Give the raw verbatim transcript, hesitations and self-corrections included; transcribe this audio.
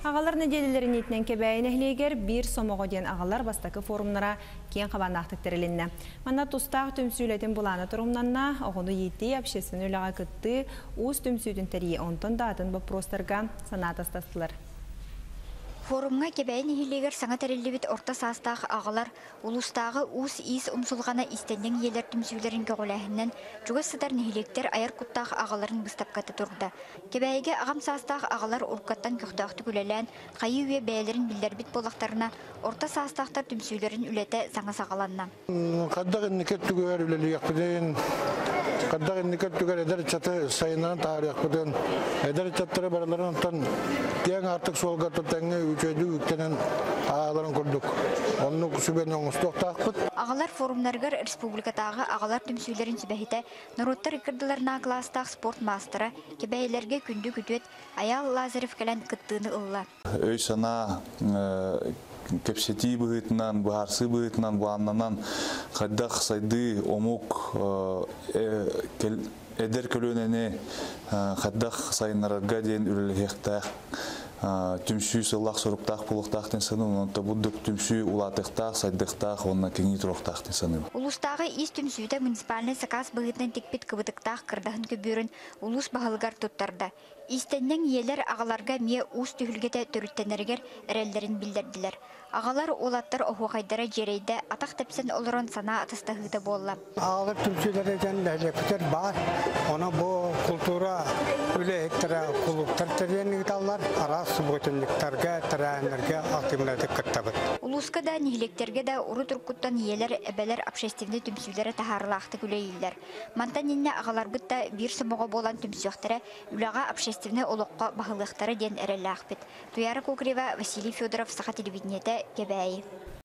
Ағалар неделелерін етінен кебәйін әхлегер бір сомоғы ден ағалар бастақы форумнара кен қабанақтық тірілінні. Мана тұстақ түмсүйлетін бұланы тұрымнанна оғыны етті әпшесін өліға күтті ұз түмсүйдің тәрі онтын датын бұпростарға санат астастылар. Форумға кебәйін ehillegер саңа тәрелебет орта састағы ағалар улустағы уыз ис ұмсылғана истенден елер түмсүйлерін көгіләхінен жүгі сыдар нехилектер аяр құттағы ағаларын бұстапқаты тұрды. Кебәйге ағам састағы ағалар ұрқаттан көқтақты күлелән, қайы үйе бәйлерін білдербет болақтарына орта састақтар түмсүйлерін үлеті саңа сағаланна. Қаддағы некет түгер үлелі яқпыден, қаддағы некет түгер әдір чаты сайынан тағар яқпыден, әдір чаттары бараларын онтан тең артық солға тұттаңы үчөйді үктенен ағаларын көрдік. Оның күсібен оңыстық тақпыд. Ағалар форумнарғар республикатағы ағалар түмсүйлерін сүбәхеті Нұруттар икірділеріна кластағы спорт мастера кебәйлерге күнді күтует Аял Лазарев кәлін күттіні ұлла. Өй сана кепсети бұғытынан, бұғарсы бұғытынан, бұғаннанан қаддақ сайды омук әдер көлөнені қаддақ сайынларға дейін үліліқтақ түмсүй сыллақ сұрықтақ бұлықтақтың сының, онында бұддық түмсүй улатықтақ, сайдықтақ, онына кеңей тұрықтақтың сының. Улустағы ис түмсүйді муниципалны сақас бұғытынан текпет кыбытықтақ қырдағын көбірін улус бағылғар тұттарды. Истеннен елер ағаларға мие уыз түйілгеті түріттенергер әрелдерін білдерділер. Ағалар олаттар оғуғайдары жерейді атақ тәпсен олырын сана атыстағыды болла. Ағалар түмсүйлерден ләлепітер бар. Оны бұл культура үлі еттірі құлуптар тәренігдалар арас бұйтындықтарға, тәрәнерге алтымлады күттабыд. Улуска да нехилектерге да ұры тұрқыттан елер әбәлер общественный түмсүйлері тахарлақты күлейілдер. Мантанинне ағалар бұтта бір сымығы болан түмсүқтері үліға общественный олыққа бағылықтары ден әрелі ақпет. Туяры Кукрева, Василий Федоров, Саха телевидениеті, Кебәйі.